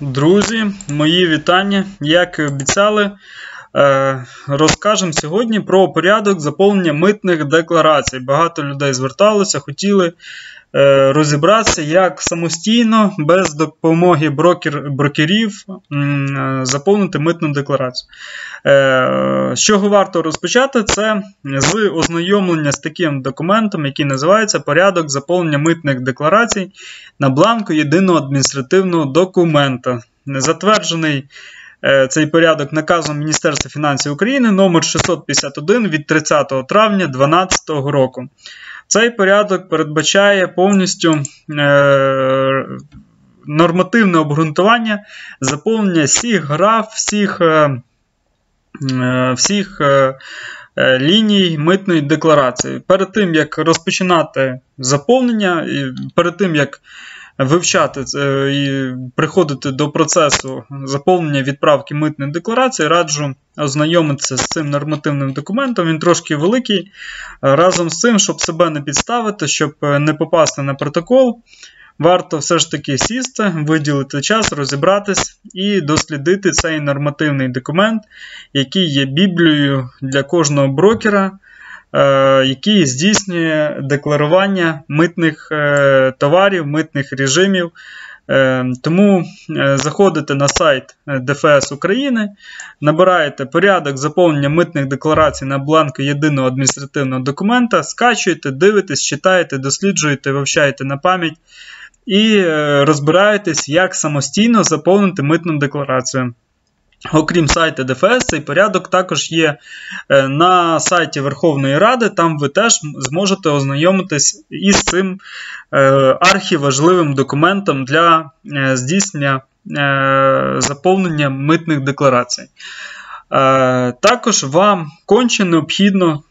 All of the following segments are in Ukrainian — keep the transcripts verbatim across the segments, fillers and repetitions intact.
Друзі, мої вітання. Як і обіцяли, розкажемо сьогодні про порядок заповнення митних декларацій. Багато людей зверталося, хотіли розібратися, як самостійно, без допомоги брокер, брокерів, заповнити митну декларацію. З чого варто розпочати? Це з ознайомлення з таким документом, який називається «Порядок заповнення митних декларацій на бланку єдиного адміністративного документа». Затверджений цей порядок наказом Міністерства фінансів України номер шістсот п'ятдесят один від тридцятого травня дві тисячі дванадцятого року. Цей порядок передбачає повністю е, нормативне обґрунтування заповнення всіх граф, всіх, е, всіх е, ліній митної декларації. Перед тим, як розпочинати заповнення, і перед тим, як вивчати і приходити до процесу заповнення відправки митної декларації, раджу ознайомитися з цим нормативним документом. Він трошки великий. Разом з цим, щоб себе не підставити, щоб не попасти на протокол, варто все ж таки сісти, виділити час, розібратись і дослідити цей нормативний документ, який є біблією для кожного брокера, який здійснює декларування митних товарів, митних режимів. Тому заходите на сайт ДФС України, набираєте порядок заповнення митних декларацій на бланку єдиного адміністративного документа, скачуєте, дивитесь, читаєте, досліджуєте, вивчаєте на пам'ять і розбираєтесь, як самостійно заповнити митну декларацію. Окрім сайту ДФС, цей порядок також є на сайті Верховної Ради, там ви теж зможете ознайомитись із цим архіважливим документом для здійснення заповнення митних декларацій. Також вам конче необхідно,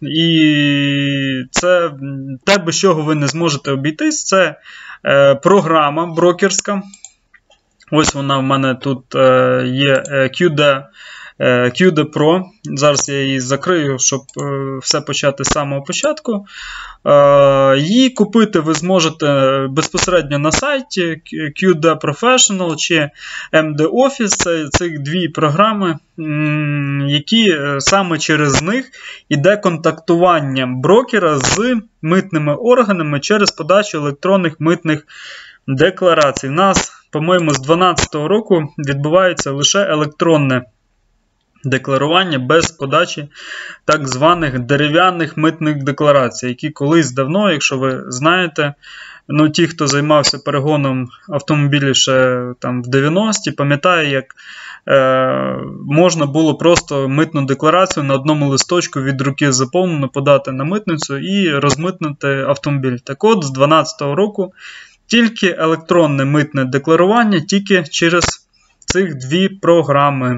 і це те, без чого ви не зможете обійтись, це програма брокерська. Ось вона в мене тут е, є кью ді, е, кью ді Pro. Зараз я її закрию, щоб е, все почати з самого початку. Е, її купити ви зможете безпосередньо на сайті кью ді Professional чи ем ді Office. Це цих дві програми, м, які саме через них йде контактування брокера з митними органами через подачу електронних митних декларацій. У нас, по-моєму, з дві тисячі дванадцятого року відбувається лише електронне декларування без подачі так званих дерев'яних митних декларацій, які колись давно, якщо ви знаєте, ну ті, хто займався перегоном автомобілів ще там в дев'яності, пам'ятає, як е, можна було просто митну декларацію на одному листочку від руки заповнено подати на митницю і розмитнити автомобіль. Так от, з дві тисячі дванадцятого року тільки електронне митне декларування, тільки через цих дві програми.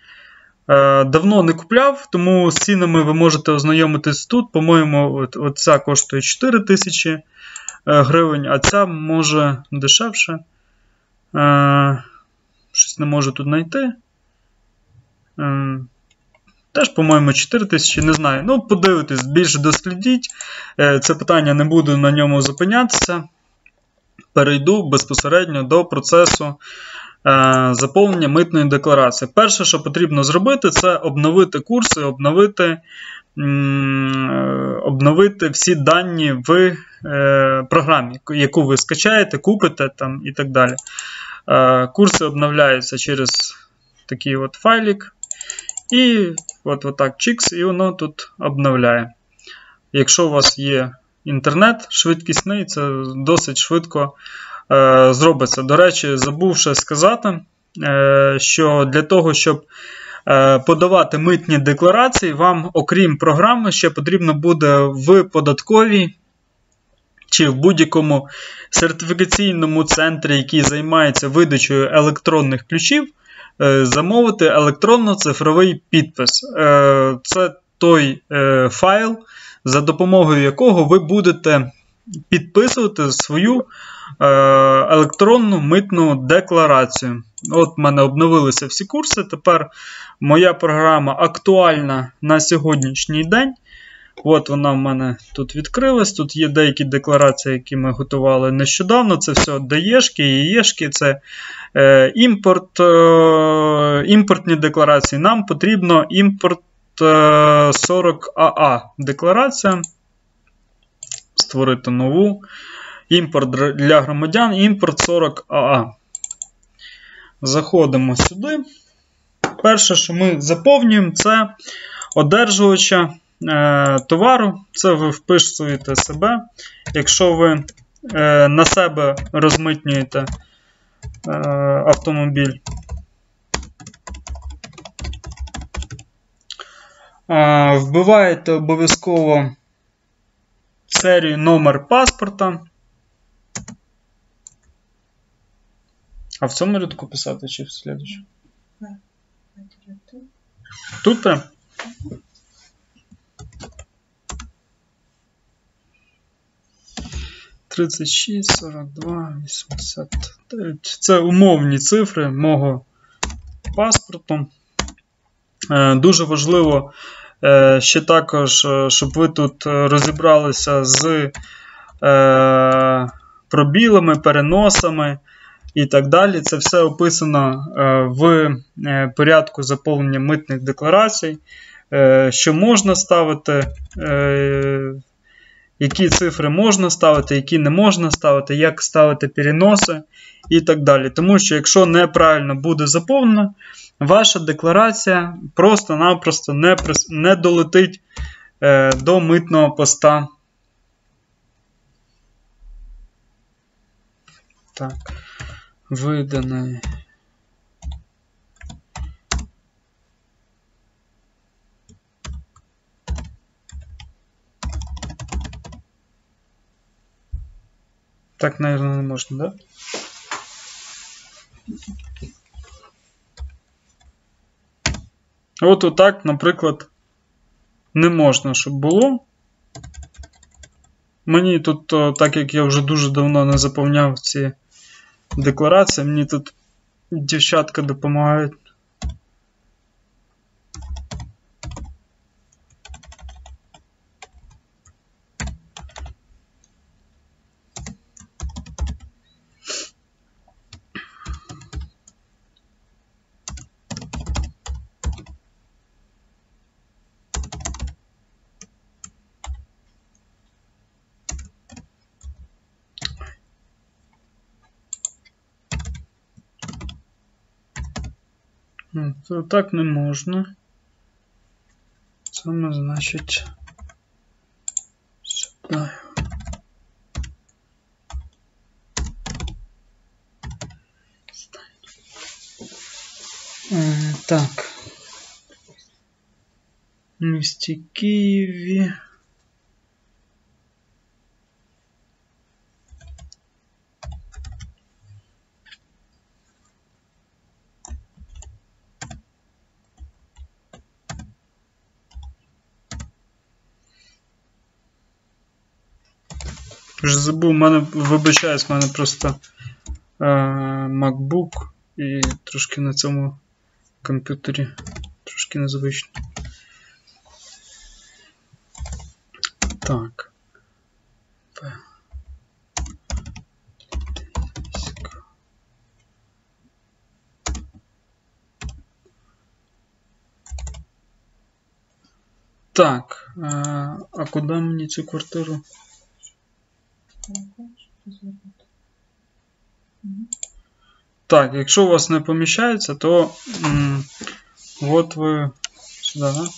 Е, давно не купляв, тому з цінами ви можете ознайомитись тут. По-моєму, от, от ця коштує чотири тисячі гривень, а ця може дешевше. Е, щось не можу тут знайти. Е, теж, по-моєму, чотири тисячі, не знаю. Ну, подивитесь, більше дослідіть. Е, це питання, не буду на ньому зупинятися. Перейду безпосередньо до процесу е, заповнення митної декларації. Перше, що потрібно зробити, це обновити курси, обновити, м, обновити всі дані в е, програмі, яку ви скачаєте, купите там, і так далі. Е, курси обновляються через такий от файлик. І от, от так чікс, і воно тут обновляє. Якщо у вас є інтернет швидкісний, це досить швидко е, зробиться. До речі, забув ще сказати, е, що для того, щоб е, подавати митні декларації, вам, окрім програми, ще потрібно буде в податковій чи в будь-якому сертифікаційному центрі, який займається видачею електронних ключів, е, замовити електронно-цифровий підпис. Е, це той е, файл, за допомогою якого ви будете підписувати свою е, електронну митну декларацію. От в мене обновилися всі курси. Тепер моя програма актуальна на сьогоднішній день. От вона в мене тут відкрилась. Тут є деякі декларації, які ми готували нещодавно. Це все даєшки, єєшки, це е, імпорт, е, імпортні декларації. Нам потрібно імпорт е, сорок а а декларація. Створити нову. Імпорт для громадян, імпорт сорок а а. Заходимо сюди. Перше, що ми заповнюємо, це одержувача е, товару. Це ви вписуєте себе. Якщо ви е, на себе розмитнюєте е, автомобіль. Е, вбиваєте обов'язково серію, номер паспорта. А в цьому рядку писати чи в слідчому? Тут прям? тридцять шість, сорок два, вісімдесят дев'ять. Це умовні цифри мого паспорту. Дуже важливо ще також, щоб ви тут розібралися з пробілами, переносами і так далі. Це все описано в порядку заповнення митних декларацій. Що можна ставити, які цифри можна ставити, які не можна ставити, як ставити переноси і так далі. Тому що якщо неправильно буде заповнено, ваша декларація просто-напросто не, не долетить е, до митного поста. Так, виданий. Так, наверное, не можна, да? От отак, наприклад, не можна, щоб було. Мені тут, так як я вже дуже давно не заповняв ці декларації, мені тут дівчатка допомагають. Ну, так не можна. Саме, значить, сюди. Е, так. В місті Києві. Вже забув, в мене, вибачаюсь, в мене просто е, MacBook і трошки на цьому комп'ютері трошки незвично. Так. Так, е, а куди мені цю квартиру? Так, якщо у вас не поміщається, то м, от ви сюди, да?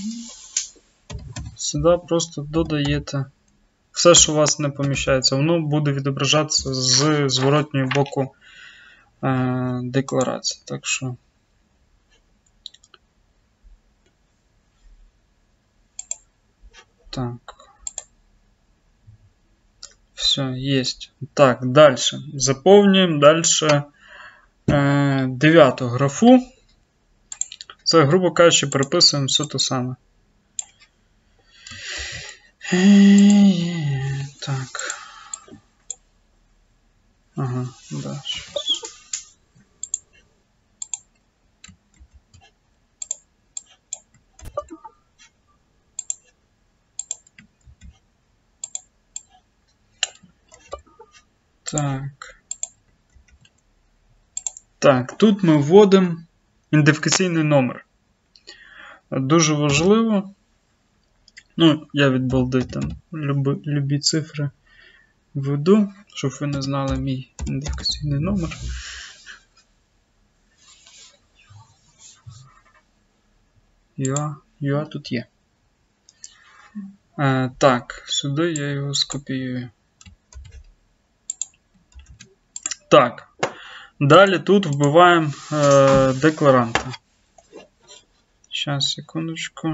Сюди просто додаєте все, що у вас не поміщається. Воно буде відображатися з зворотнього боку е, декларації. Так що так. Все, есть. Так, дальше. Заповнюємо дальше е, дев'яту графу. Це, грубо кажучи, переписуємо все те саме. Е, так. Ага, да, щось. Так. Так, тут ми вводимо ідентифікаційний номер. Дуже важливо. Ну, я від балди там люби, любі цифри введу, щоб ви не знали мій ідентифікаційний номер. ЮА, ЮА тут є. Е, так, сюди я його скопіюю. Так. Далі тут вбиваємо е, декларанта. Зараз, секундочку.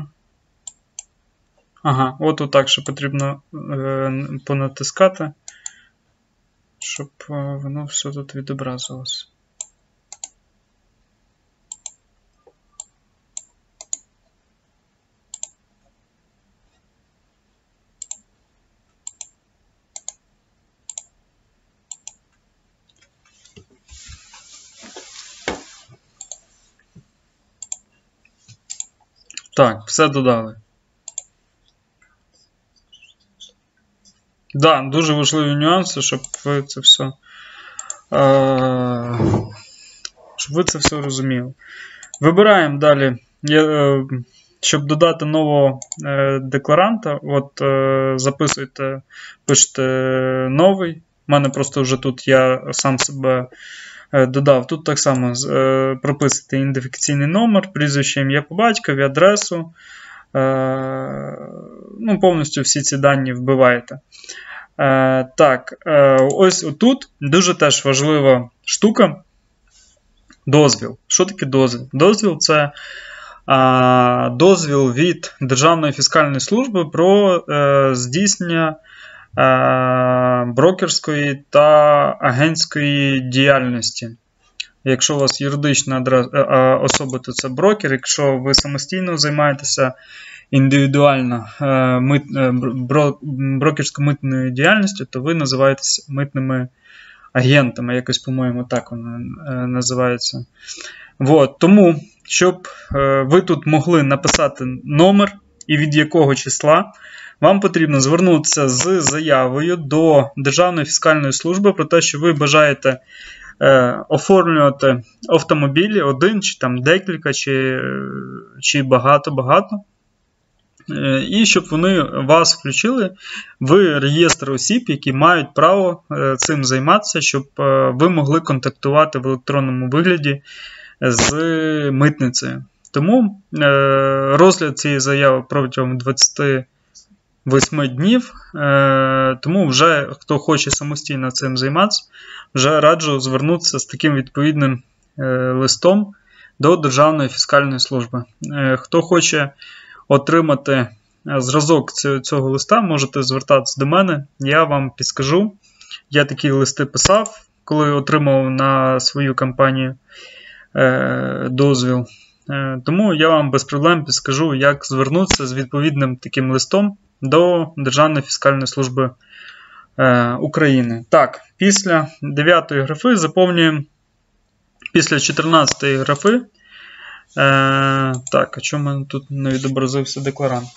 Ага, от отак, що потрібно е, понатискати, щоб е, воно все тут відобразилось. Так, все додали. Да, дуже важливі нюанси, щоб ви це все, е, щоб ви це все розуміли. Вибираємо далі, е, щоб додати нового е, декларанта, от е, записуйте, пишете новий. У мене просто вже тут я сам себе е, додав. Тут так само е, прописуйте ідентифікаційний номер, прізвище, ім'я по батькові, адресу. Е, ну, повністю всі ці дані вбиваєте. Е, так, е, ось отут дуже теж важлива штука. Дозвіл. Що таке дозвіл? Дозвіл – це е, дозвіл від Державної фіскальної служби про е, здійснення е, брокерської та агентської діяльності. Якщо у вас юридична адреса, е, е, особа, то це брокер. Якщо ви самостійно займаєтеся індивідуально е, мит, е, бро, брокерсько-митною діяльністю, то ви називаєтесь митними агентами. Якось, по-моєму, так воно е, називається. Вот. Тому, щоб е, ви тут могли написати номер і від якого числа, вам потрібно звернутися з заявою до Державної фіскальної служби про те, що ви бажаєте е, оформлювати автомобілі, один, чи там декілька, чи, чи багато-багато. І щоб вони вас включили в реєстр осіб, які мають право цим займатися, щоб ви могли контактувати в електронному вигляді з митницею. Тому розгляд цієї заяви протягом двадцяти восьми днів, тому вже хто хоче самостійно цим займатися, вже раджу звернутися з таким відповідним листом до Державної фіскальної служби. Хто хоче отримати зразок цього листа, можете звертатися до мене, я вам підскажу. Я такі листи писав, коли отримав на свою компанію е, дозвіл. Е, тому я вам без проблем підскажу, як звернутися з відповідним таким листом до Державної фіскальної служби е, України. Так, після дев'ятої графи заповнюємо, після чотирнадцятої графи. Е, так, а чому в мене тут не відобразився декларант?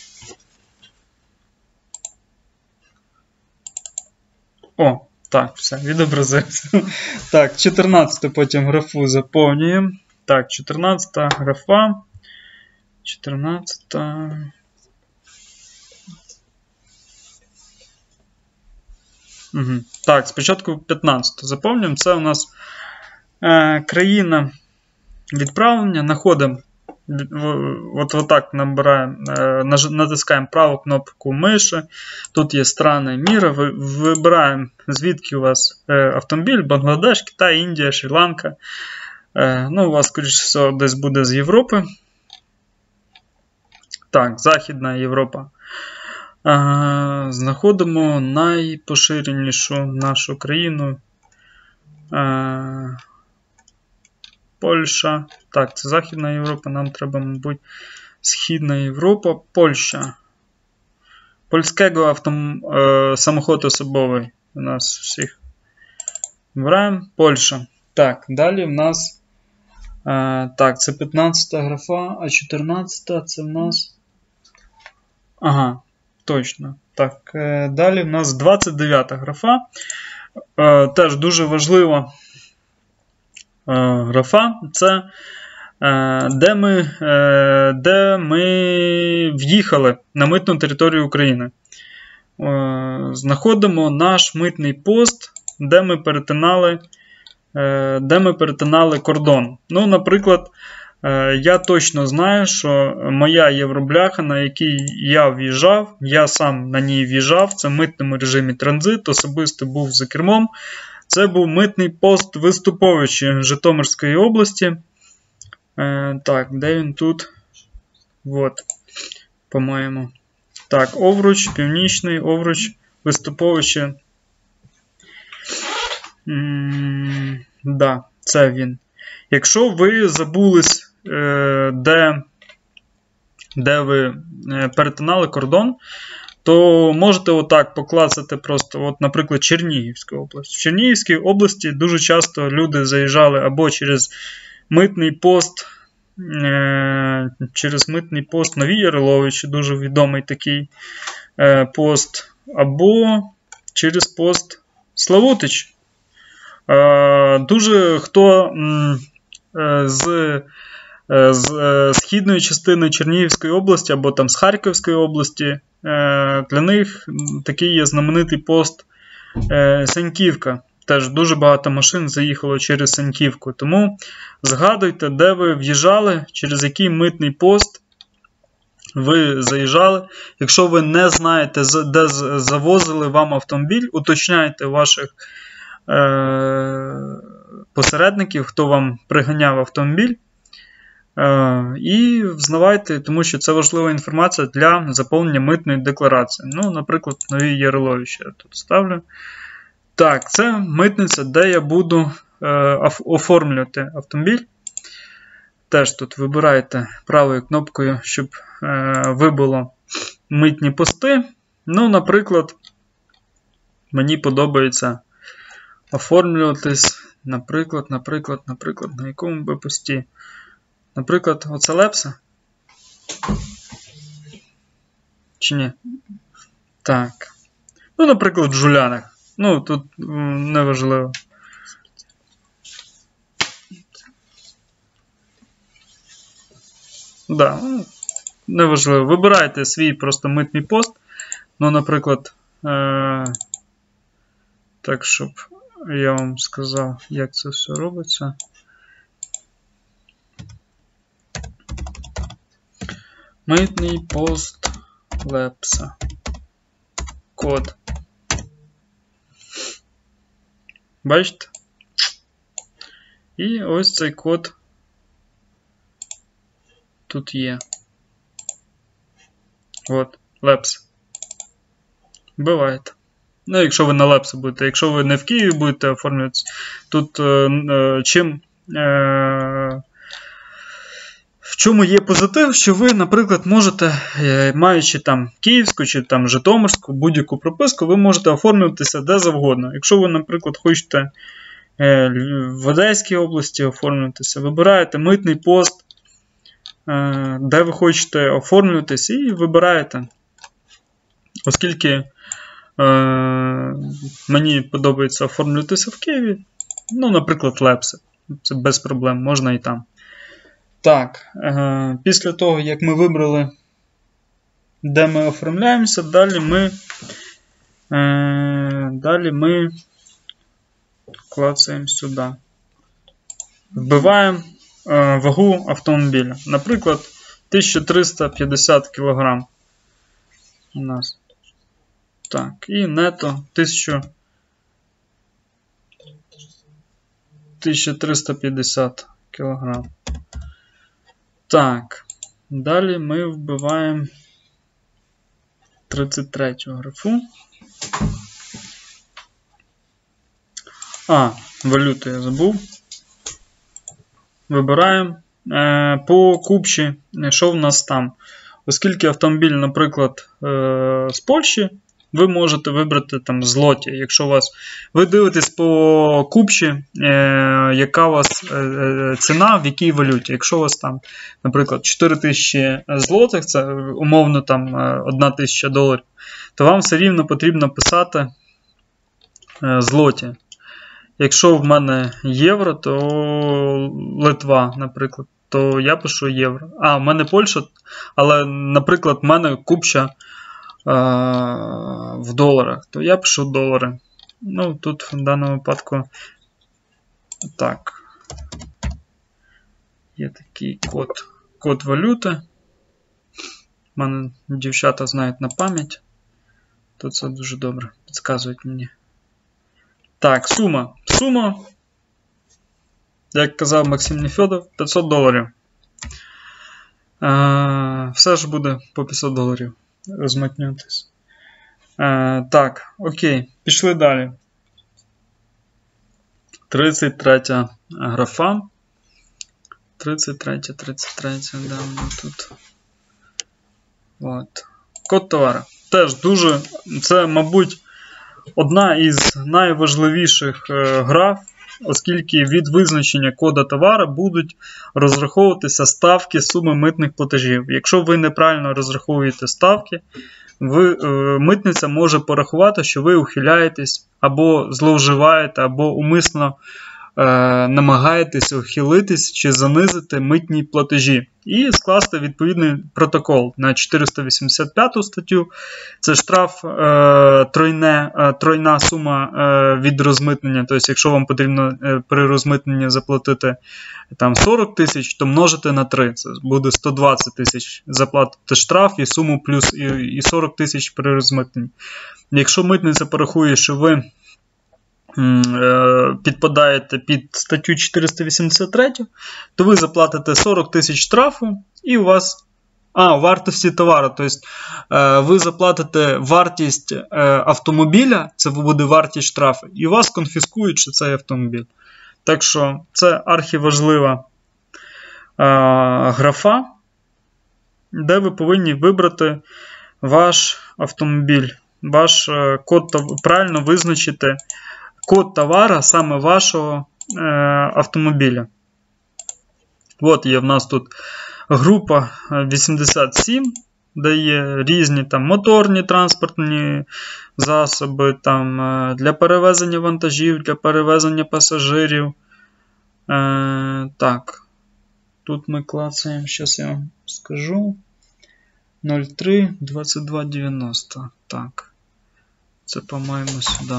О, так, все, відобразився. Так, чотирнадцяту потім графу заповнюємо. Так, чотирнадцята графа. чотирнадцята. Угу. Так, спочатку п'ятнадцяту заповнюємо. Це у нас е, країна відправлення. Находимо, от отак набираємо, натискаємо праву кнопку миші. Тут є страни міра. Вибираємо, звідки у вас автомобіль: Бангладеш, Китай, Індія, Шрі-Ланка. Ну, у вас, скоріше всього, десь буде з Європи. Так, Західна Європа. Знаходимо найпоширенішу нашу країну. Польща. Так, це Західна Європа, нам треба, мабуть, Східна Європа. Польща. Польського автом... е, самоход особовий у нас всіх. Вибираємо. Польща. Так, далі в нас е, так, це п'ятнадцята графа, а чотирнадцята це в нас. Ага, точно. Так, е, далі в нас двадцять дев'ята графа. Е, теж дуже важлива е, графа – це е, де, ми, е, де ми в'їхали на митну територію України. Е, знаходимо наш митний пост, де ми перетинали, е, де ми перетинали кордон. Ну, наприклад, я точно знаю, що моя євробляха, на якій я в'їжджав, я сам на ній в'їжджав, це в митному режимі транзит, особисто був за кермом. Це був митний пост Виступовичі Житомирської області. Е, так, де він тут? От, по-моєму. Так, Овруч, Північний, Овруч, Виступовичі. М-м, да, це він. Якщо ви забулись, де, де ви перетинали кордон, то можете отак поклацати просто, от, наприклад, Чернігівська область. В Чернігівській області дуже часто люди заїжджали або через митний пост, через митний пост Нові Яриловичі, дуже відомий такий пост, або через пост Славутич. Дуже хто з, з східної частини Чернігівської області або там з Харківської області, для них такий є знаменитий пост Сеньківка. Теж дуже багато машин заїхало через Сеньківку. Тому згадуйте, де ви в'їжджали, через який митний пост ви заїжджали. Якщо ви не знаєте, де завозили вам автомобіль, уточняйте ваших посередників, хто вам приганяв автомобіль, і взнавайте, тому що це важлива інформація для заповнення митної декларації. Ну, наприклад, Нові Яриловичі я тут ставлю. Так, це митниця, де я буду оформлювати автомобіль. Теж тут вибирайте правою кнопкою, щоб вибило митні пости. Ну, наприклад, мені подобається оформлюватись, наприклад, наприклад, наприклад, на якому би пості. Наприклад, оце Лепса? Чи ні? Так. Ну, наприклад, в Жулянах. Ну, тут неважливо. Да, неважливо. Вибирайте свій просто митний пост. Ну, наприклад, е- так, щоб я вам сказав, як це все робиться. Митний пост Лепса. Код. Бачите? І ось цей код тут є. От, Лепса. Буває. Ну, якщо ви на Лепса будете. Якщо ви не в Києві будете оформлюватися, тут е, е, чим... Е, В чому є позитив, що ви, наприклад, можете, маючи там київську чи там житомирську, будь-яку прописку, ви можете оформлюватися де завгодно. Якщо ви, наприклад, хочете в Одеській області оформлюватися, вибираєте митний пост, де ви хочете оформлюватися, і вибираєте. Оскільки е, мені подобається оформлюватися в Києві, ну, наприклад, Лепси. Це без проблем, можна і там. Так, е, після того, як ми вибрали, де ми оформляємося, далі ми, е, далі ми клацаємо сюди. Вбиваємо е, вагу автомобіля. Наприклад, тисяча триста п'ятдесят кілограм у нас. Так, і нето тисяча триста п'ятдесят кілограм. Так, далі ми вбиваємо тридцять третю графу. А, валюту я забув. Вибираємо е, по купчі, що в нас там. Оскільки автомобіль, наприклад, е, з Польщі, ви можете вибрати там злоті. Якщо у вас, ви дивитесь по купчі, е, яка у вас е, е, ціна, в якій валюті. Якщо у вас там, наприклад, чотири тисячі злотих, це умовно там одна тисяча доларів, то вам все рівно потрібно писати е, злоті. Якщо в мене євро, то Литва, наприклад, то я пишу євро. А, в мене Польща, але, наприклад, в мене купча е, в доларах, то я пишу долари. Ну, тут в даному випадку так. Є такий код, код валюти. У мене дівчата знають на пам'ять. То це дуже добре підказують мені. Так, сума. Сума, як казав Максим Нефьодов, п'ятсот доларів. Е, все ж буде по п'ятсот доларів розмитнюватись. Е, так, окей, пішли далі. тридцять третя графа. тридцять третя, тридцять третя, да, ну тут. От. Код товара. Теж дуже, це, мабуть, одна із найважливіших е, граф, оскільки від визначення кода товара будуть розраховуватися ставки суми митних платежів. Якщо ви неправильно розраховуєте ставки, ви, е, митниця може порахувати, що ви ухиляєтесь або зловживаєте, або умисно е, намагаєтесь ухилитись чи занизити митні платежі. І скласти відповідний протокол на чотириста вісімдесят п'яту статтю. Це штраф е, тройне, е, тройна сума е, від розмитнення. Тобто, якщо вам потрібно е, при розмитненні заплатити там, сорок тисяч, то множите на три. Це буде сто двадцять тисяч заплатити штраф і суму плюс і, і сорок тисяч при розмитненні. Якщо митниця порахує, що ви підпадаєте під статтю чотириста вісімдесят три, то ви заплатите сорок тисяч штрафу і у вас а, вартості товару. Тобто ви заплатите вартість автомобіля, це буде вартість штрафу, і у вас конфіскують ще цей автомобіль. Так що це архіважлива графа, де ви повинні вибрати ваш автомобіль, ваш код, правильно визначити код товара саме вашого е, автомобіля. От є в нас тут група вісімдесят сім, де є різні там моторні транспортні засоби там, е, для перевезення вантажів, для перевезення пасажирів. Е, так, тут ми клацаємо, зараз я вам скажу. нуль три двадцять два дев'яносто. Так, це, по-моєму, сюди.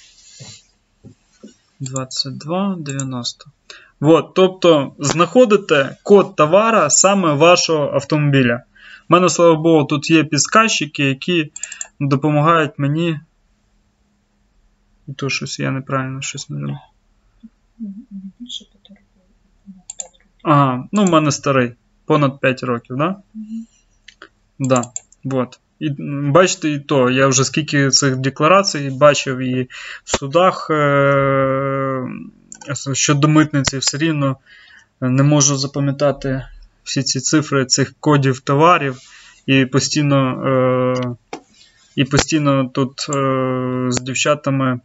двадцять два дев'яносто. От, тобто, знаходите код товара саме вашого автомобіля. У мене, слава Богу, тут є підсказчики, які допомагають мені. І то щось я неправильно щось не роблю. Ага, ну в мене старий. Понад п'ять років, да? Да, от. І, бачите, і то, я вже скільки цих декларацій бачив і в судах е- щодо митниці, все рівно не можу запам'ятати всі ці цифри цих кодів товарів, і постійно, е- і постійно тут е- з дівчатами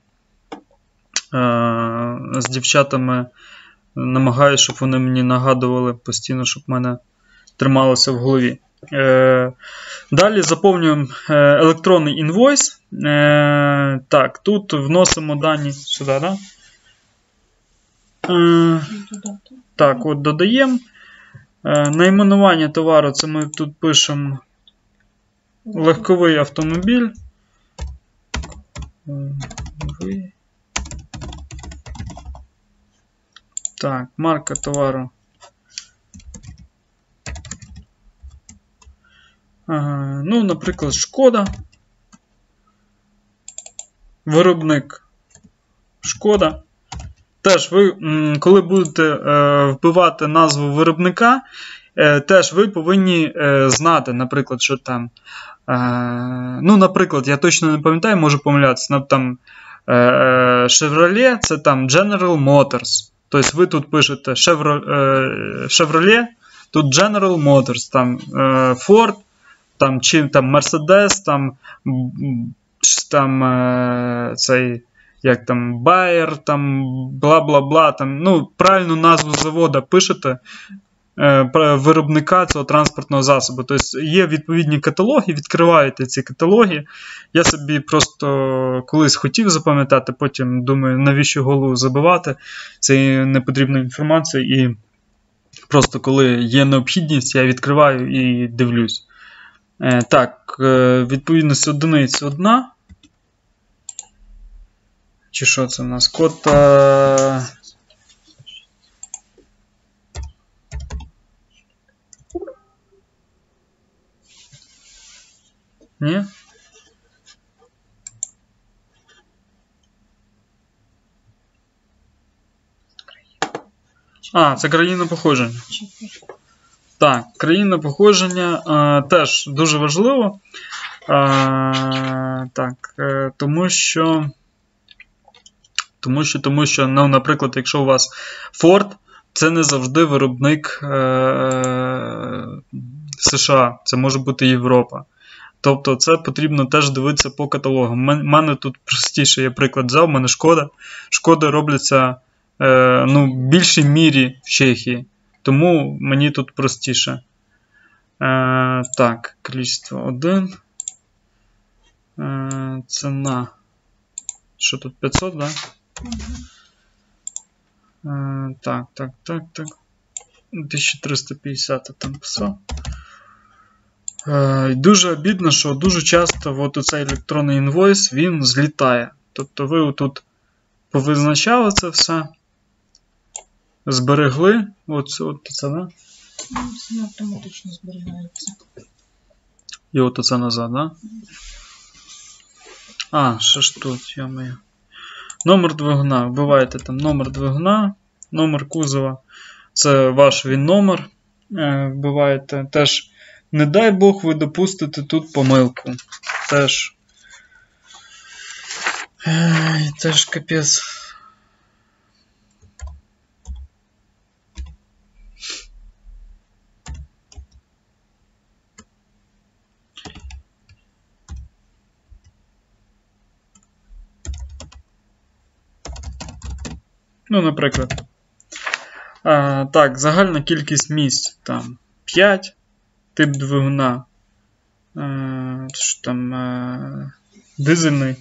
е- з дівчатами намагаюся, щоб вони мені нагадували постійно, щоб в мене трималося в голові. Е, далі заповнюємо е, електронний інвойс. Е, так, тут вносимо дані сюди, да? Е, так, от додаємо. Е, найменування товару, це ми тут пишемо легковий автомобіль. Так, марка товару. Ага, ну, наприклад, Шкода. Виробник Шкода. Теж ви, коли будете е, вбивати назву виробника, е, теж ви повинні е, знати, наприклад, що там. Е, ну, наприклад, я точно не пам'ятаю, можу помилятися, там е, Chevrolet, це там General Motors. Тобто ви тут пишете Chevrolet, тут General Motors, там е, Ford, там, чи там Mercedes, там, там е, цей, як там, Bayer, там, бла-бла-бла, там, ну, правильну назву завода пишете, виробника цього транспортного засобу. Тобто є відповідні каталоги, відкриваєте ці каталоги. Я собі просто колись хотів запам'ятати, потім думаю, навіщо голову забивати цією непотрібною інформацією. І просто коли є необхідність, я відкриваю і дивлюсь. Так, відповідність одиниць одна. Чи що це в нас? Код... Ні? А, це країна походження. Так, країна походження е, теж дуже важливо. Е, так, е, тому що, тому що, тому що, ну, наприклад, якщо у вас Ford, це не завжди виробник е, США, це може бути Європа. Тобто це потрібно теж дивитися по каталогам. У мене тут простіше, я приклад взяв, у мене Шкода. Шкоди робляться е, ну, в більшій мірі в Чехії. Тому мені тут простіше. Е, так, кількість один. Е, ціна. Що тут, п'ятсот, да? Е, так, так, так, так. тисяча триста п'ятдесят там писав. Е, дуже обідно, що дуже часто от оцей електронний інвойс, він злітає. Тобто ви тут повизначали це все. Зберегли. От, от це, да? Це автоматично зберігається. І от це назад, да? А, що ж тут, я маю. Номер двигуна. Вбиваєте там номер двигуна, номер кузова. Це ваш він номер. Е, вбиваєте. Теж, не дай Бог, ви допустите тут помилку. Теж. Е, теж капець. Ну, наприклад. А, так, загальна кількість місць там п'ять. Тип двигуна. А, що там а, дизельний.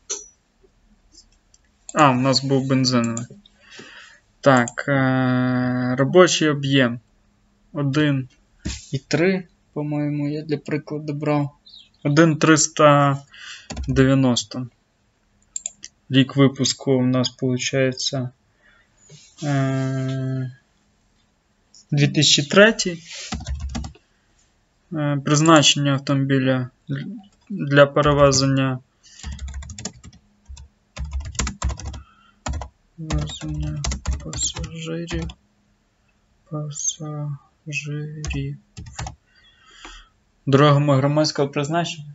А, у нас був бензиновий. Так, а, робочий об'єм. один і три, по-моєму, я для прикладу брав. один тисяча триста дев'яносто. Рік випуску у нас виходить дві тисячі третій. Призначення автомобіля для перевезення перевезення пасажирів. Пасажирів. Дорогами громадського призначення.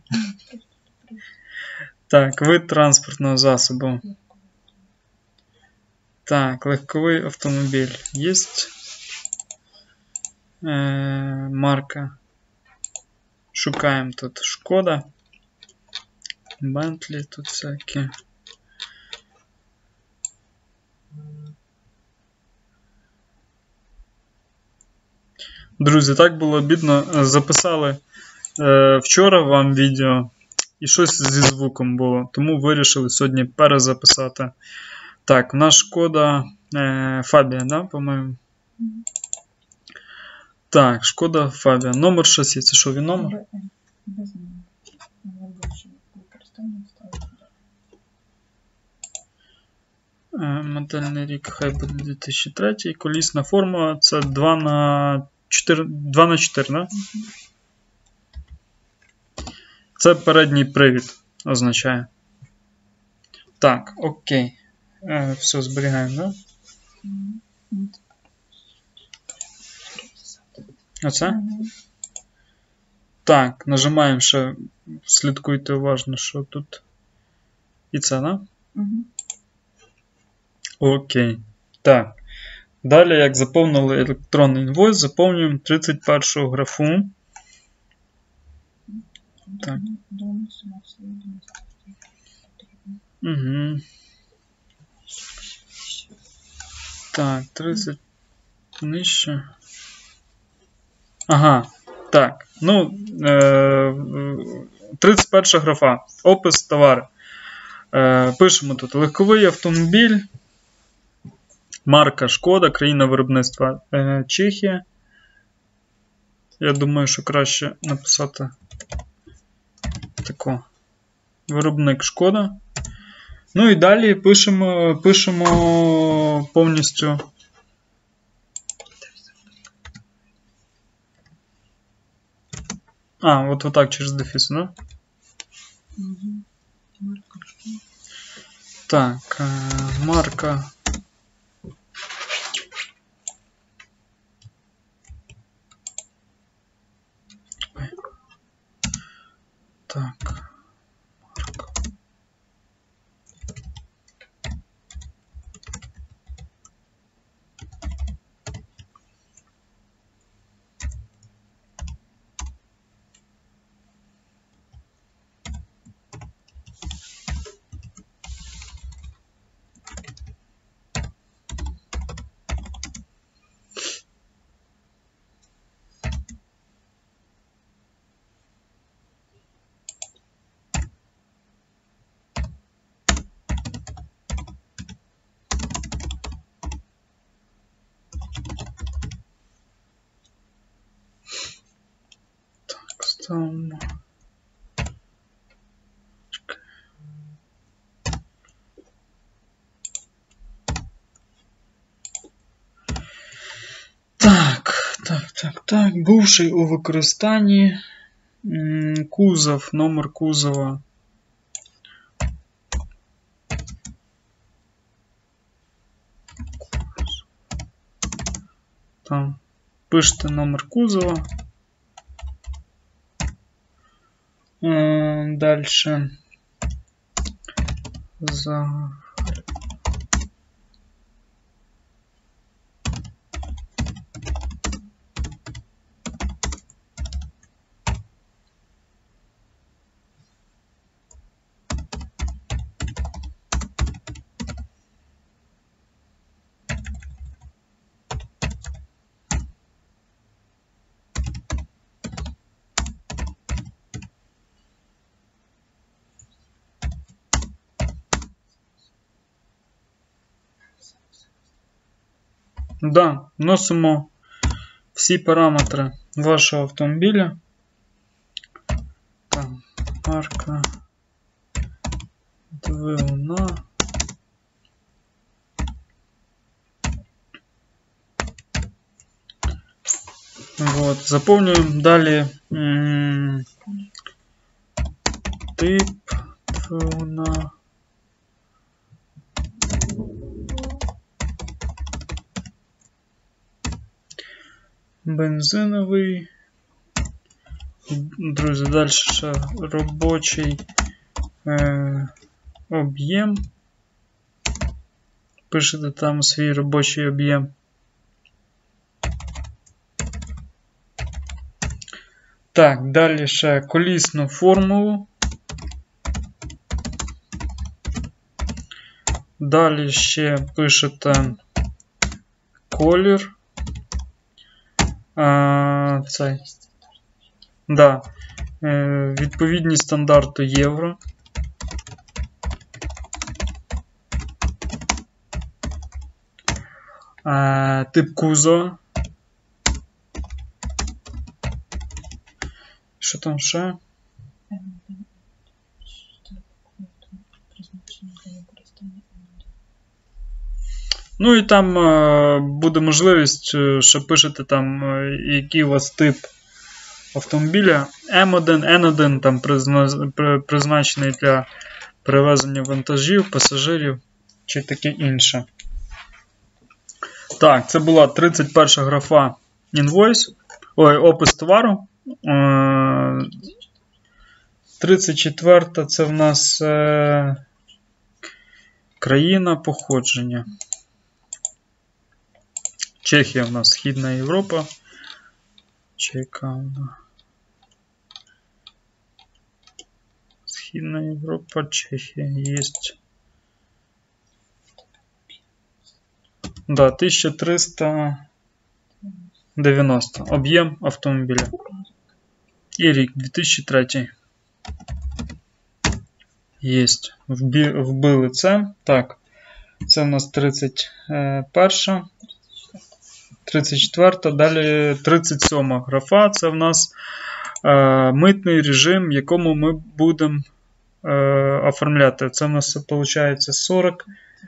Так, вид транспортного засобу. Так, легковий автомобіль. Єсть. Е, марка. Шукаємо тут Шкода. Бентлі тут всякі. Друзі, так було обідно. Записали е, вчора вам відео і щось зі звуком було. Тому вирішили сьогодні перезаписати. Так, у нас Шкода е, Фабія, да, по-моєму? Mm-hmm. Так, Шкода Фабія. Номер шасі. Це що, він номер? Без номера. Е, модельний рік хай буде дві тисячі третій. Колісна форма це два на чотири, два на чотири, да? Mm-hmm. Це передній привід означає. Так, окей. Е, все, зберігаємо, да? Mm-hmm. Оце? Mm-hmm. Так, нажимаємо ще, слідкуйте уважно, що тут. І це, да? Mm-hmm. Окей. Так. Далі, як заповнили електронний інвойс, заповнюємо тридцять першу графу. Так. Угу. Так, тридцять нижче. Ага, так. Ну, е, тридцять перша графа. Опис товару. Е, пишемо тут легковий автомобіль. Марка Шкода, країна виробництва е, Чехія. Я думаю, що краще написати тако. Виробник Шкода. Ну і далі пишемо, пишемо повністю. А, от отак через дефіс, да? Угу. Марка. Так, е, марка. Ой. Так. Марка. Ставимо. Так, так, так, так. Бувший у використанні. Кузов, номер кузова. Там пишете номер кузова. Дальше. За... Да, вносимо всі параметри вашого автомобіля. Там, марка, двигуна. Вот, заповнюємо далі м тип двигуна. Бензиновий. Друзі, далі ще робочий е, об'єм. Пишете там свій робочий об'єм. Так, далі ще колісну формулу. Далі ще пишете колір. А, цей. Да. Е, відповідні стандарту євро. Е, тип кузова. Що там ще? Ну і там е, буде можливість, що пишете там, е, який у вас тип автомобіля. М один, Н один там призна, призначений для перевезення вантажів, пасажирів чи таке інше. Так, це була тридцять перша графа інвойс, ой, опис товару. Е, тридцять четверта це в нас е, країна походження. Чехія в нас Східна Європа. Чека. Східна Європа, Чехія є. Да, тисяча триста дев'яносто. Об'єм автомобіля. І рік дві тисячі третій. Єсть. Вбі... Вбили це. Так. Це у нас тридцять перша. тридцять четверта. Далі тридцять сьома графа. Це в нас е, митний режим, в якому ми будемо е, оформляти. Це в нас виходить сорок.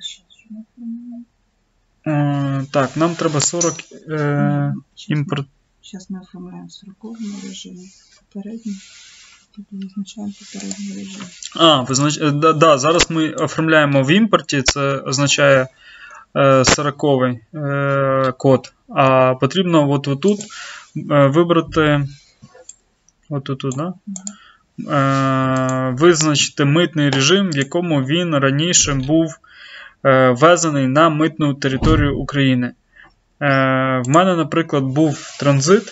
Е, так, нам треба сорок е, імпорт. Зараз ми оформляємо сороковому режимі. Попередньо. Тут визначаємо попередній режим. А, визнач... да, да, зараз ми оформляємо в імпорті, це означає е, сороковий е, код. А потрібно от, от тут е, вибрати от тут, да? е, визначити митний режим, в якому він раніше був е, ввезений на митну територію України. Е, в мене, наприклад, був транзит.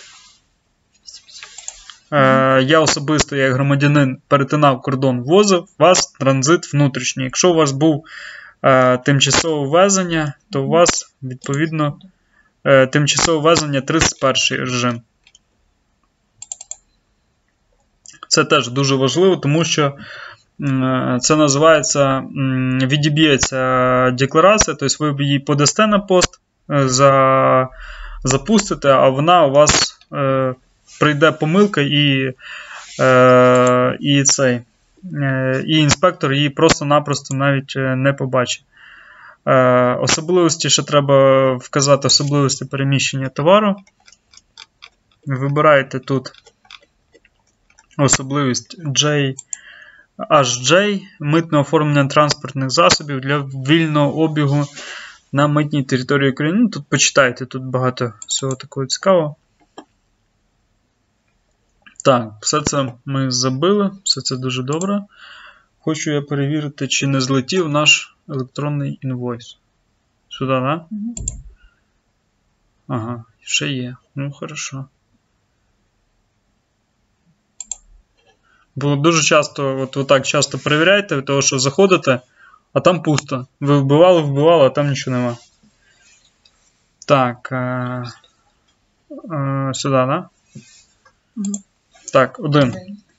Е, я особисто, як громадянин, перетинав кордон, ввозив, у вас транзит внутрішній. Якщо у вас був е, тимчасове ввезення, то у вас, відповідно, е, тимчасове ввезення тридцять перший режим. Це теж дуже важливо, тому що е, це називається, е, відіб'ється декларація, тобто ви її подасте на пост, е, за, запустите, а вона у вас е, прийде помилка і, е, і, цей, е, і інспектор її просто-напросто навіть не побачить. Е, особливості, ще треба вказати особливості переміщення товару. Вибираєте тут особливість J, ейч джей, митне оформлення транспортних засобів для вільного обігу на митній території України. Ну, тут почитайте, тут багато всього такого цікавого. Так, все це ми забили, все це дуже добре. Хочу я перевірити, чи не злетів наш електронний інвойс. Сюди, да? Угу. Ага, ще є. Ну, хорошо. Бо дуже часто, от ви так часто перевіряєте, того, що заходите, а там пусто. Ви вбивали, вбивали, а там нічого нема. Так. Е, е, сюди, да? Угу. Так, один.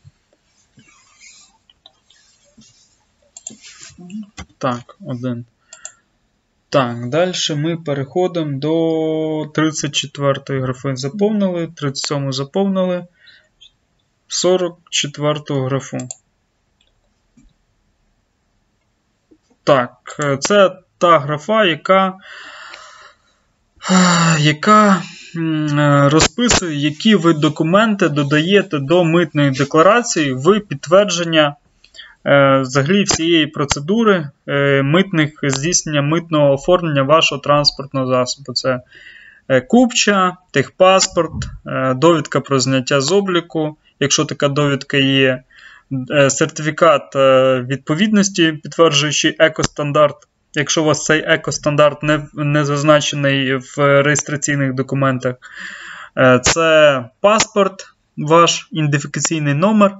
Так, один. Так, далі ми переходимо до тридцять четвертої графи. Заповнили, тридцять сьому заповнили, сорок четверту графу. Так, це та графа, яка, яка розписує, які ви документи додаєте до митної декларації в підтвердження е, взагалі всієї процедури е, митних здійснення митного оформлення вашого транспортного засобу. Це е, купча, техпаспорт, е, довідка про зняття з обліку, якщо така довідка є, е, сертифікат е, відповідності, підтверджуючи екостандарт. Якщо у вас цей екостандарт не, не зазначений в реєстраційних документах, це паспорт, ваш ідентифікаційний номер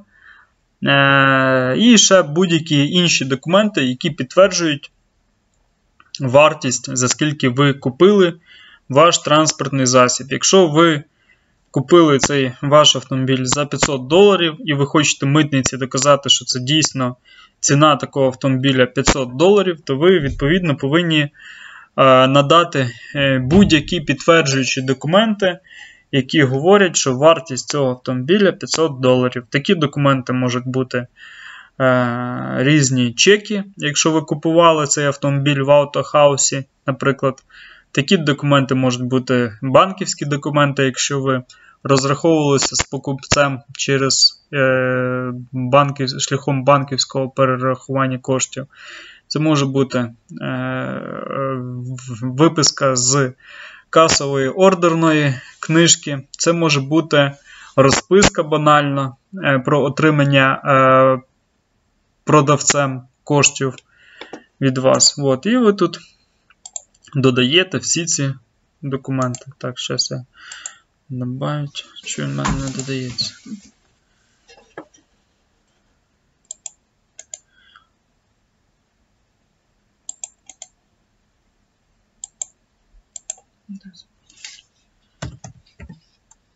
і ще будь-які інші документи, які підтверджують вартість, за скільки ви купили ваш транспортний засіб. Якщо ви купили цей ваш автомобіль за п'ятсот доларів і ви хочете митниці доказати, що це дійсно ціна такого автомобіля п'ятсот доларів, то ви, відповідно, повинні е, надати е, будь-які підтверджуючі документи, які говорять, що вартість цього автомобіля п'ятсот доларів. Такі документи можуть бути е, різні чеки, якщо ви купували цей автомобіль в автохаусі, наприклад. Такі документи можуть бути банківські документи, якщо ви розраховувалися з покупцем через е, банки, шляхом банківського перерахування коштів. Це може бути е, виписка з касової ордерної книжки. Це може бути розписка банальна е, про отримання е, продавцем коштів від вас. От. І ви тут додаєте всі ці документи. Так, зараз я добавить, що він в мене не додається.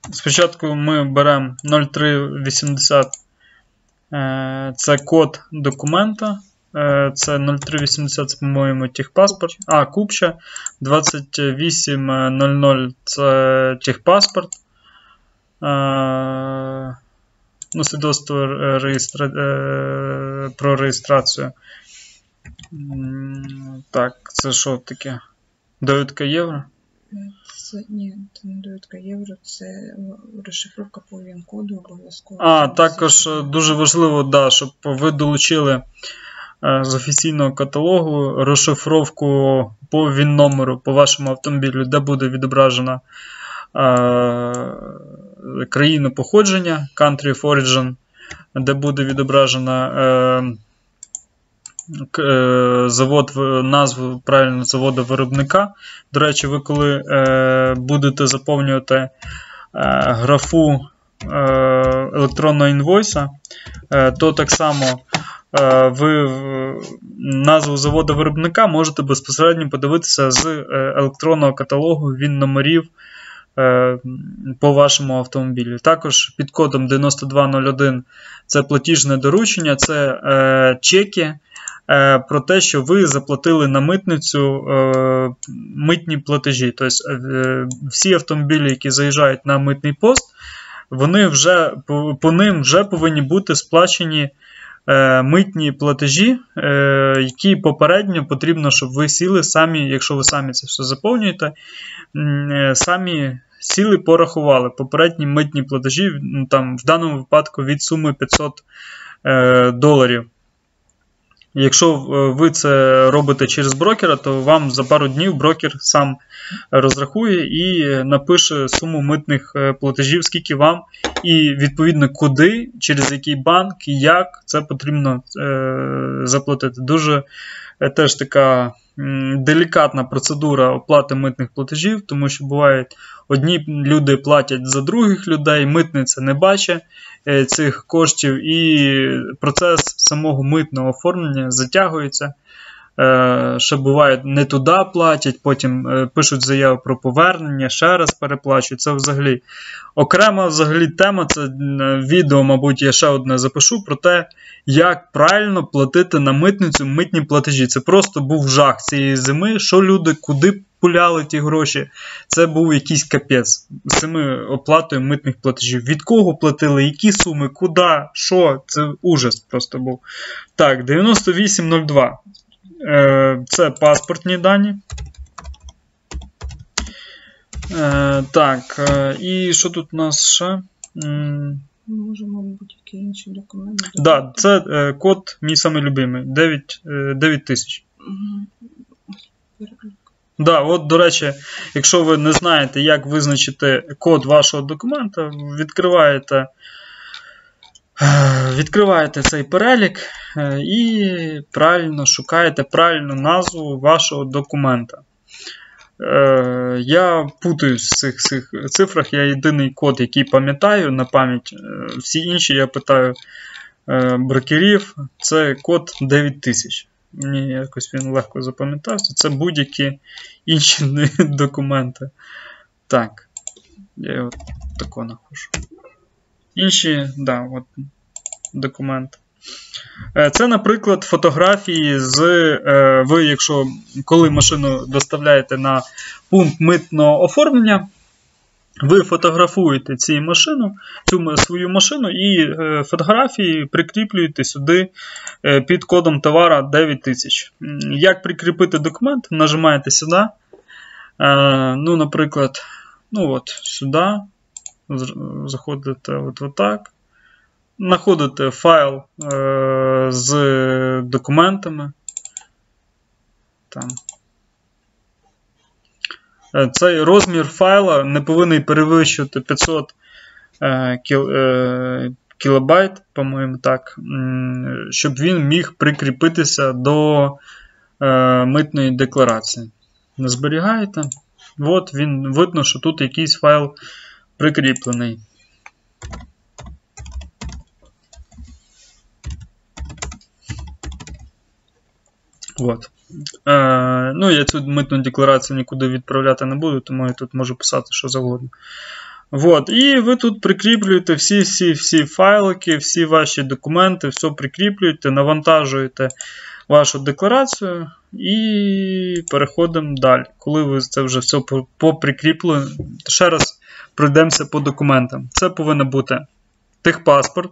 спочатку ми беремо нуль три вісімдесят, це код документа. Це нуль три вісімдесят, це, по-моєму, техпаспорт. А, купча. двадцять вісім нуль нуль це техпаспорт. Ну, свідоцтво реєстра... про реєстрацію. Так, це що таке? Довідка євро? Це, ні, це не довідка євро, це розшифровка по він-коду обов'язково. А, також дуже важливо, да, щоб ви долучили з офіційного каталогу розшифровку по він-номеру по вашому автомобілю, де буде відображена е, країна походження, country of origin, де буде відображена е, е, завод, назву правильно заводу виробника. До речі, ви коли е, будете заповнювати е, графу е, електронного інвойса, е, то так само ви назву заводу виробника можете безпосередньо подивитися з електронного каталогу він-номерів по вашому автомобілю. Також під кодом дев'яносто два нуль один це платіжне доручення, це чеки про те, що ви заплатили на митницю митні платежі. Тобто всі автомобілі, які заїжджають на митний пост, вони вже, по ним вже повинні бути сплачені митні платежі, які попередньо потрібно, щоб ви сіли самі, якщо ви самі це все заповнюєте, самі сіли, порахували попередні митні платежі, там, в даному випадку від суми п'ятсот доларів. Якщо ви це робите через брокера, то вам за пару днів брокер сам розрахує і напише суму митних платежів, скільки вам, і відповідно куди, через який банк і як це потрібно е, заплатити. Дуже е, теж така м, делікатна процедура оплати митних платежів, тому що бувають одні люди платять за других людей, митниця не бачить е, цих коштів, і процес самого митного оформлення затягується. Ще буває, не туди платять, потім пишуть заяву про повернення, ще раз переплачують. Це взагалі окрема взагалі тема, це відео, мабуть, я ще одне запишу про те, як правильно платити на митницю митні платежі. Це просто був жах цієї зими, що люди, куди пуляли ті гроші. Це був якийсь капець з цими оплатою митних платежів. Від кого платили, які суми, куди, що, це ужас просто був. Так, дев'яносто вісім нуль два. Це паспортні дані. Так, і що тут у нас ще? Ми можемо будь-які інші документи. Так, да, це код мій самий любимий. дев'ять тисяч. Так, да, от, до речі, якщо ви не знаєте, як визначити код вашого документа, відкриваєте Відкриваєте цей перелік і правильно шукаєте правильну назву вашого документа. Я путаюсь в цих, цих цифрах, я єдиний код, який пам'ятаю на пам'ять. Всі інші я питаю брокерів, це код дев'ять тисяч. Мені якось він легко запам'ятався. Це будь-які інші документи. Так, я його тако нахожу. Інші, да, от, документи. Це, наприклад, фотографії з, ви, якщо, коли машину доставляєте на пункт митного оформлення, ви фотографуєте цю машину, цю свою машину і фотографії прикріплюєте сюди під кодом товара дев'ять тисяч. Як прикріпити документ? Нажимаєте сюди, ну, наприклад, ну от, сюди. Заходите от отак, знаходите файл е, з документами. Там. Цей розмір файла не повинен перевищувати п'ятсот е, кіл, е, кілобайт, по-моєму, так, щоб він міг прикріпитися до е, митної декларації. Не зберігаєте. От він, видно, що тут якийсь файл прикріплений. От. Е, ну, я цю митну декларацію нікуди відправляти не буду, тому я тут можу писати що завгодно. Вот. І ви тут прикріплюєте всі-всі-всі файлики, всі ваші документи, все прикріплюєте, навантажуєте вашу декларацію і переходимо далі. Коли ви це вже все поприкріплюєте, ще раз пройдемося по документам. Це повинен бути техпаспорт.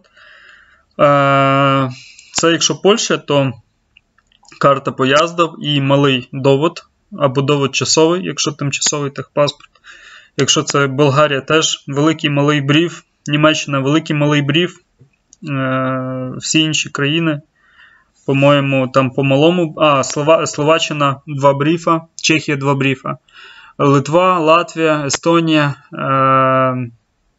Це якщо Польща, то карта поїзду і малий довод, або довод часовий, якщо тимчасовий техпаспорт. Якщо це Болгарія, теж великий малий бриф, Німеччина великий малий бриф, всі інші країни, по-моєму, там по малому, а, Слова, Словаччина два брифа, Чехія два брифа, Литва, Латвія, Естонія, е,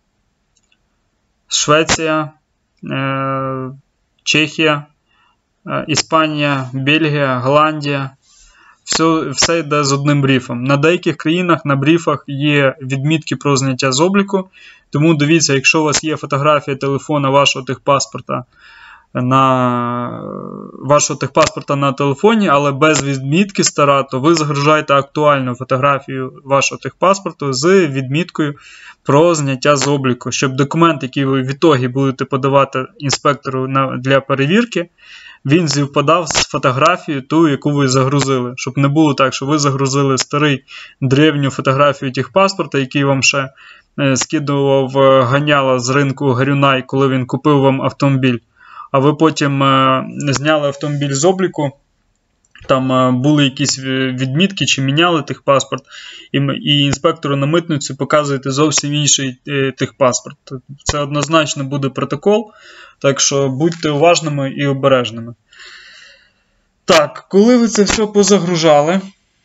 Швеція, е, Чехія, е, Іспанія, Бельгія, Голландія. Все, все йде з одним брифом. На деяких країнах на брифах є відмітки про зняття з обліку, тому дивіться, якщо у вас є фотографія телефона вашого техпаспорта на вашого техпаспорта на телефоні, але без відмітки стара, то ви загружаєте актуальну фотографію вашого техпаспорту з відміткою про зняття з обліку, щоб документ, який ви в ітогі будете подавати інспектору на, для перевірки, він співпадав з фотографією ту, яку ви загрузили. Щоб не було так, що ви загрузили старий древню фотографію техпаспорта, який вам ще е, скидував ганяло з ринку Гарюнай, коли він купив вам автомобіль. А ви потім е, зняли автомобіль з обліку, там е, були якісь відмітки, чи міняли техпаспорт, і, і інспектору на митницю показуєте зовсім інший е, техпаспорт. Це однозначно буде протокол, так що будьте уважними і обережними. Так, коли ви це все позагружали,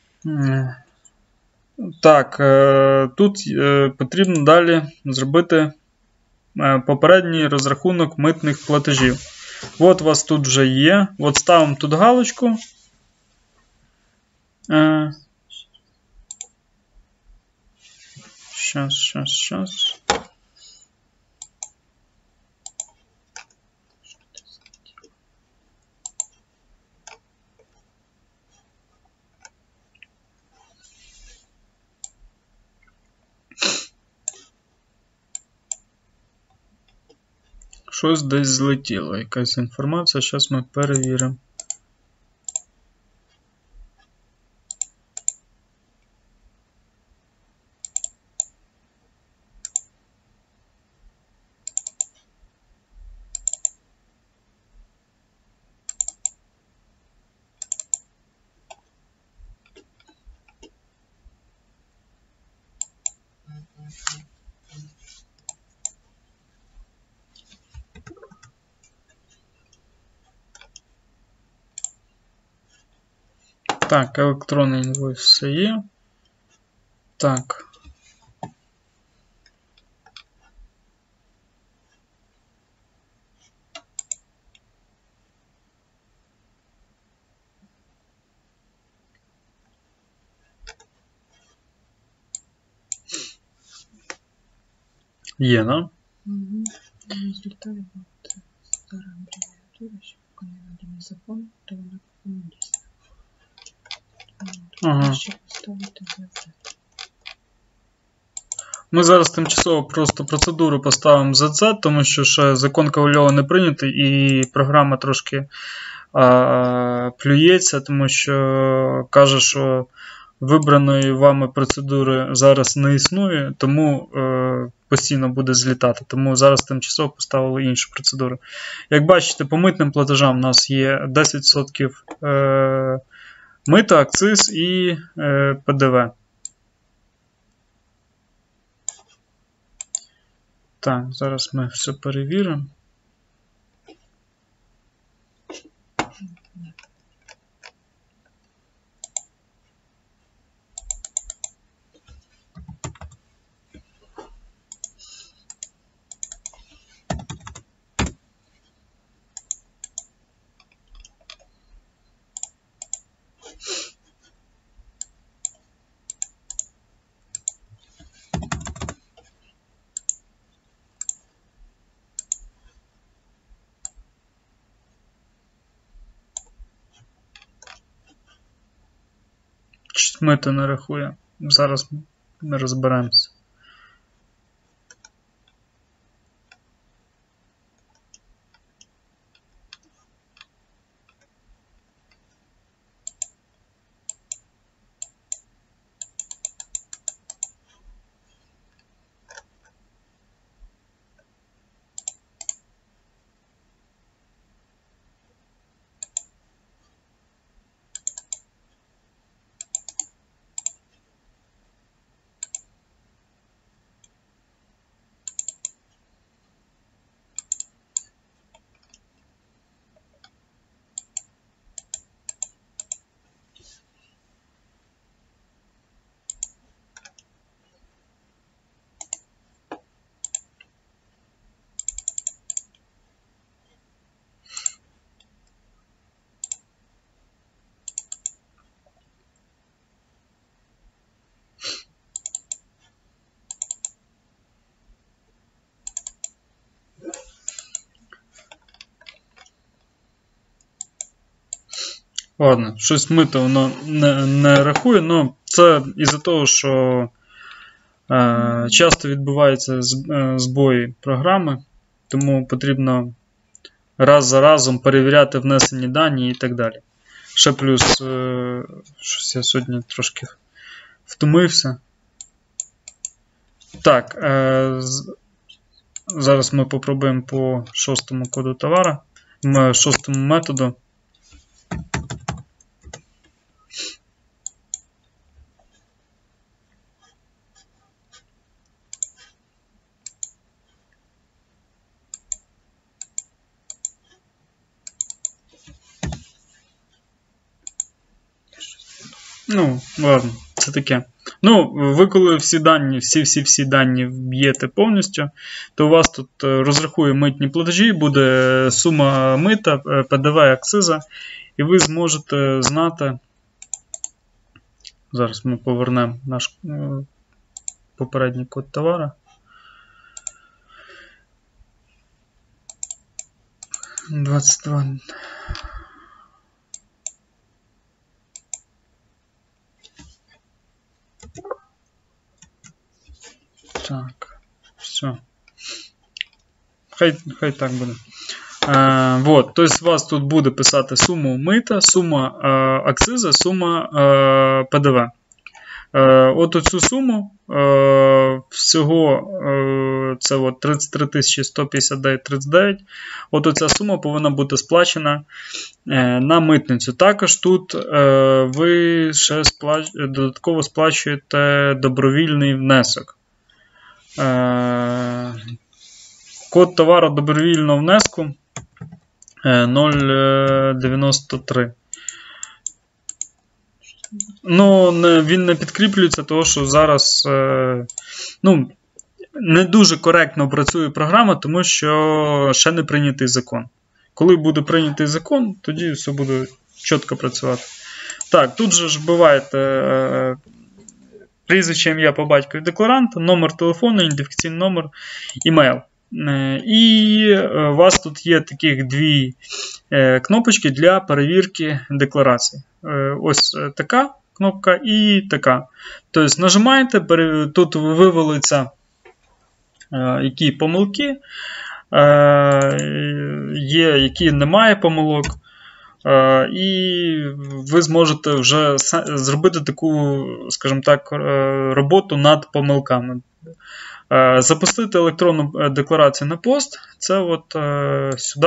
так, е, тут е, потрібно далі зробити попередній розрахунок митних платежів. От у вас тут вже є. От ставимо тут галочку. Щас, щас, щас. Щось десь злетіло, якась інформація, зараз ми перевіримо. Так, електронний інвойс все є. Так. Є, да? Угу. Результат вот старая аббревиатура, еще пока не надо не запомнить, то она не действует. Ага. Ще поставити зет. Ми зараз тимчасово просто процедуру поставимо зет зет, тому що ще закон Ковальова не прийнятий і програма трошки а, плюється, тому що каже, що вибраної вами процедури зараз не існує, тому е, постійно буде злітати. Тому зараз тимчасово поставили іншу процедуру. Як бачите, по митним платежам у нас є десять відсотків е, мита, акциз і е, пе де ве. Так, зараз ми все перевіримо. Мито не рахує. Зараз ми розберемося. Ладно, щось мито воно не, не рахує, але це із-за того, що е, часто відбуваються збої програми, тому потрібно раз за разом перевіряти внесені дані і так далі. Ще плюс, е, щось я сьогодні трошки втомився. Так, е, з, зараз ми попробуємо по шостому коду товара, шостому методу. Ну, ладно, це таке. Ну, ви коли всі дані, всі-всі-всі дані вб'єте повністю, то у вас тут розрахує митні платежі, буде сума мита, ПДВ, акциза, і ви зможете знати. Зараз ми повернемо наш попередній код товара. двадцять два. Так, все. Хай, хай так буде. Е, вот, тобто у вас тут буде писати суму мита, сума е, акциза, сума е, ПДВ. Е, от оцю суму е, всього е, це от тридцять три тисячі сто п'ятдесят дев'ять тридцять дев'ять. От оця сума повинна бути сплачена е, на митницю. Також тут е, ви ще сплач... додатково сплачуєте добровільний внесок. Е, код товару добровільного внеску е, нуль дев'яносто три. Ну, не, він не підкріплюється, тому що зараз е, ну, не дуже коректно працює програма, тому що ще не прийнятий закон. Коли буде прийнятий закон, тоді все буде чітко працювати. Так, тут же ж буває е, прізвище, ім'я по батькові декларанта, номер телефону, ідентифікаційний номер, імейл. Е, і у вас тут є таких дві е, кнопочки для перевірки декларацій. Е, ось така кнопка і така. Тобто нажимаєте, тут вивалиться е, які помилки, е, є, які немає помилок. Uh, і ви зможете вже зробити таку, скажімо так, роботу над помилками. Uh, запустити електронну декларацію на пост. Це от uh, сюди.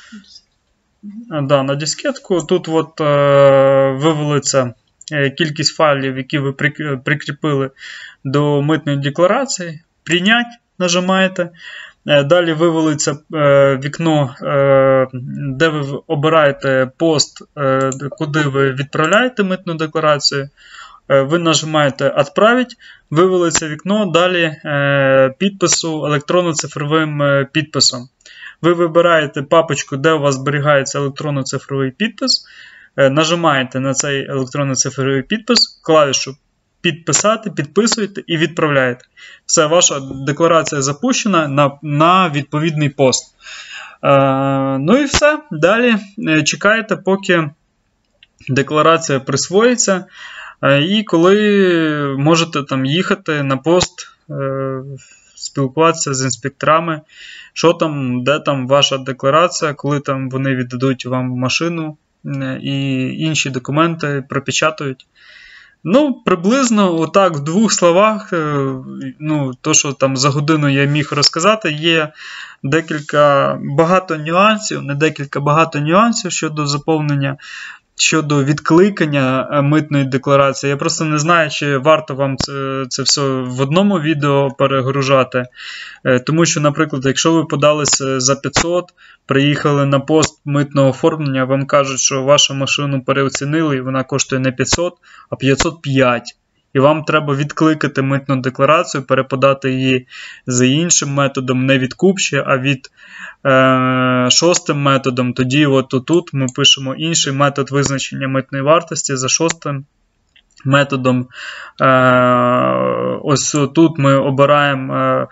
Uh, да, на дискетку. Тут от uh, вивалиться кількість файлів, які ви прикріпили до митної декларації. Прийнять нажимаєте. Далі вивалиться е, вікно, е, де ви обираєте пост, е, куди ви відправляєте митну декларацію. Е, ви нажимаєте «Отправить», вивалиться вікно далі е, підпису електронно-цифровим е, підписом. Ви вибираєте папочку, де у вас зберігається електронно-цифровий підпис, е, нажимаєте на цей електронно-цифровий підпис, клавішу підписати, підписуєте і відправляєте. Все, ваша декларація запущена на, на відповідний пост. Е, ну і все. Далі чекаєте, поки декларація присвоїться. Е, і коли можете там їхати на пост, е, спілкуватися з інспекторами, що там, де там ваша декларація, коли там вони віддадуть вам машину е, і інші документи пропечатають. Ну, приблизно отак в двох словах, ну, то, що там за годину я міг розказати, є декілька багато нюансів, не декілька багато нюансів щодо заповнення, щодо відкликання митної декларації. Я просто не знаю, чи варто вам це, це все в одному відео перегружати. Тому що, наприклад, якщо ви подалися за п'ятсот, приїхали на пост митного оформлення, вам кажуть, що вашу машину переоцінили і вона коштує не п'ятсот, а п'ятсот п'ять. І вам треба відкликати митну декларацію, переподати її за іншим методом, не від купчі, а від е, шостим методом. Тоді от тут ми пишемо інший метод визначення митної вартості за шостим методом. Е, ось тут ми обираємо е,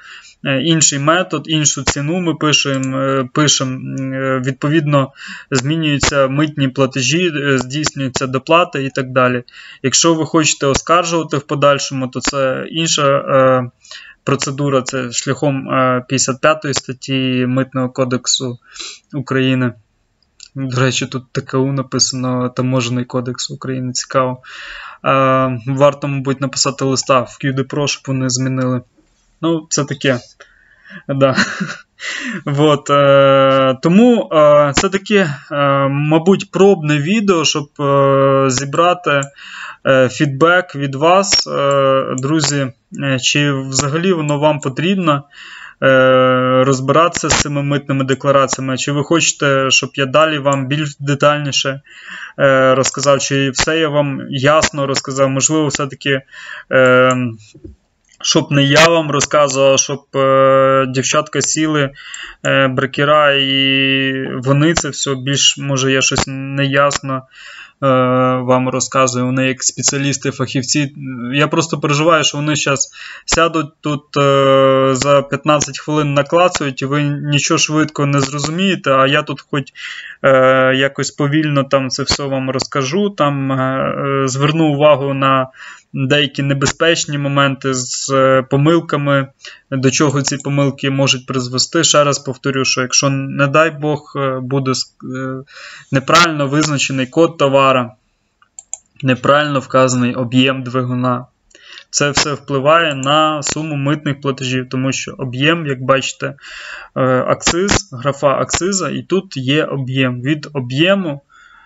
інший метод, іншу ціну ми пишемо, пишемо, відповідно змінюються митні платежі, здійснюються доплати і так далі. Якщо ви хочете оскаржувати в подальшому, то це інша процедура, це шляхом п'ятдесят п'ятої статті Митного кодексу України. До речі, тут ТКУ написано Таможенний кодекс України, цікаво. Варто, мабуть, написати листа в к'ю ді про, щоб вони змінили. Ну, це таке. Да. Вот. Тому це таке, мабуть, пробне відео, щоб зібрати фідбек від вас, друзі, чи взагалі воно вам потрібно розбиратися з цими митними деклараціями, чи ви хочете, щоб я далі вам більш детальніше розказав, чи все я вам ясно розказав, можливо, все-таки щоб не я вам розказував, щоб е, дівчатка сіли, е, брокера, і вони це все більш, може, я щось неясно е, вам розказую. Вони як спеціалісти, фахівці. Я просто переживаю, що вони зараз сядуть тут е, за п'ятнадцять хвилин наклацують, і ви нічого швидко не зрозумієте, а я тут хоч е, якось повільно там це все вам розкажу, там е, зверну увагу на деякі небезпечні моменти з помилками, до чого ці помилки можуть призвести. Ще раз повторю, що якщо, не дай Бог, буде неправильно визначений код товара, неправильно вказаний об'єм двигуна, це все впливає на суму митних платежів, тому що об'єм, як бачите, акциз, графа акциза, і тут є об'єм. Від об'єму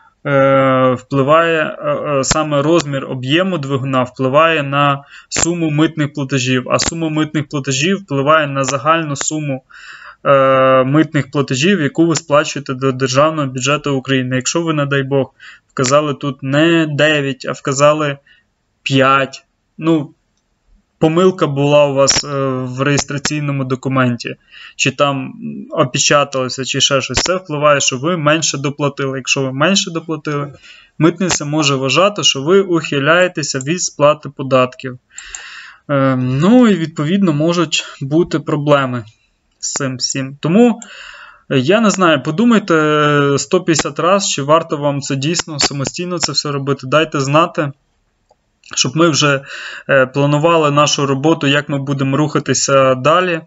впливає, саме розмір об'єму двигуна впливає на суму митних платежів, а сума митних платежів впливає на загальну суму е, митних платежів, яку ви сплачуєте до Державного бюджету України. Якщо ви, не дай Бог, вказали тут не дев'ять, а вказали п'ять, ну, помилка була у вас в реєстраційному документі, чи там опечаталося, чи ще щось, це впливає, що ви менше доплатили. Якщо ви менше доплатили, митниця може вважати, що ви ухиляєтеся від сплати податків. Е, ну і відповідно можуть бути проблеми з цим всім. Тому, я не знаю, подумайте сто п'ятдесят разів, чи варто вам це дійсно самостійно це все робити. Дайте знати, щоб ми вже е, планували нашу роботу, як ми будемо рухатися далі.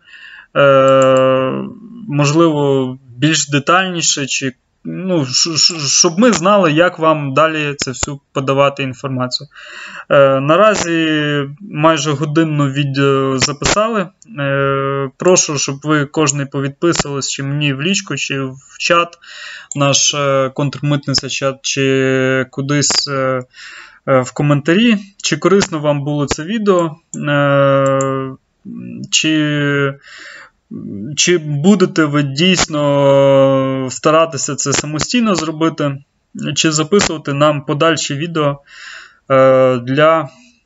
Е, можливо, більш детальніше, чи, ну, щоб ми знали, як вам далі це всю подавати інформацію. Е, наразі майже годинну відео записали. Е, прошу, щоб ви кожний повідписувались, чи мені в лічку, чи в чат, наш е, контрмитниця чат, чи кудись е, в коментарі, чи корисно вам було це відео, чи, чи будете ви дійсно старатися це самостійно зробити, чи записувати нам подальші відео для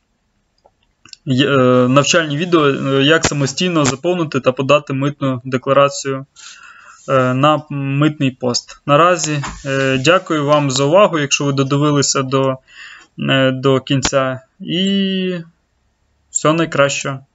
навчальні відео, як самостійно заповнити та подати митну декларацію на митний пост. Наразі дякую вам за увагу, якщо ви додивилися до до кінця, і всього найкращого.